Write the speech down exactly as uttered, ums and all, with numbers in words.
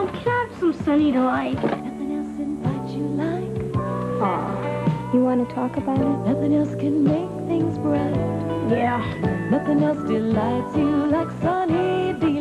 Mom, can I have some sunny delight? Nothing else invites you like. Aw, you want to talk about it? Nothing else can make things bright. Yeah. Nothing else delights you like sunny D.